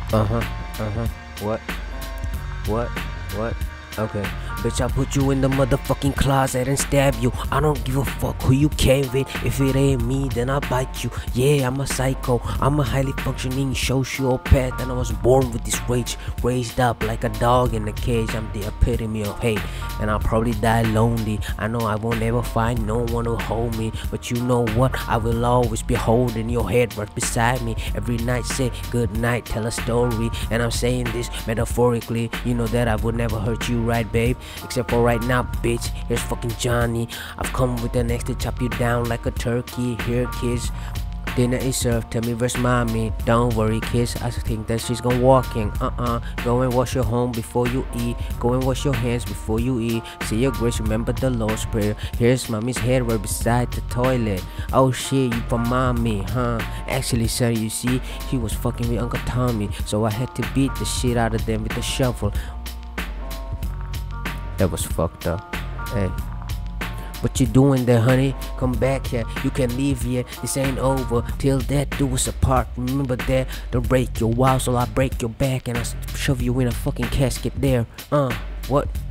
Uh-huh, uh-huh. What? What? What? Okay. Bitch, I put you in the motherfucking closet and stab you. I don't give a fuck who you came with. If it ain't me, then I bite you. Yeah, I'm a psycho. I'm a highly functioning sociopath, and I was born with this rage. Raised up like a dog in a cage. I'm the epitome of hate, and I'll probably die lonely. I know I won't ever find no one to hold me, but you know what? I will always be holding your head right beside me. Every night say good night, tell a story, and I'm saying this metaphorically. You know that I would never hurt you, right, babe? Except for right now, bitch. Here's fucking Johnny. I've come with an axe to chop you down like a turkey. Here, kids. Dinner is served. Tell me where's mommy. Don't worry, kids. I think that she's gone walking. Go and wash your home before you eat. Go and wash your hands before you eat. Say your grace. Remember the Lord's prayer. Here's mommy's head right beside the toilet. Oh shit, you from mommy, huh? Actually, sir, you see, he was fucking with Uncle Tommy, so I had to beat the shit out of them with a shovel. That was fucked up. Hey. What you doing there, honey? Come back here. You can leave here. This ain't over till death do us apart. Remember that? Don't break your walls, or I break your back and I shove you in a fucking casket there. What?